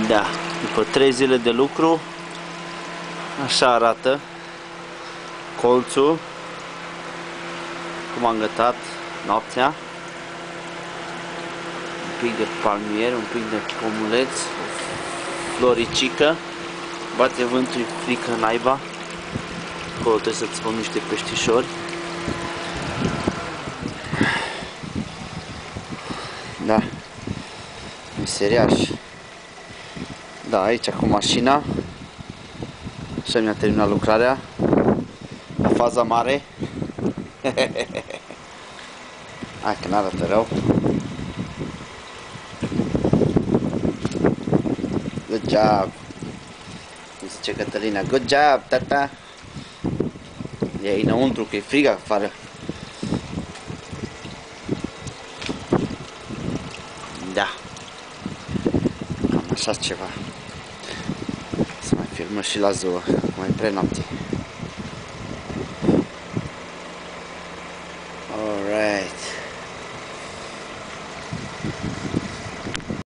Da, după 3 zile de lucru, așa arată colțul, cum am gătat noaptea. Un pic de palmier, un pic de pomuleț, o floricică, bate vântul, e frică naiba, acolo trebuie să-ți pun niște peștișori. Da, meseriaș. Da, aici cu mașina. Așa mi-a terminat lucrarea. La faza mare. Hai că n-arată rău. Good job. Cum zice Cătălina, good job, tata. E aici înăuntru, că e frig afară. Da. Cam așa ceva. Să mai filmăm și la ziua, mai pre noapte.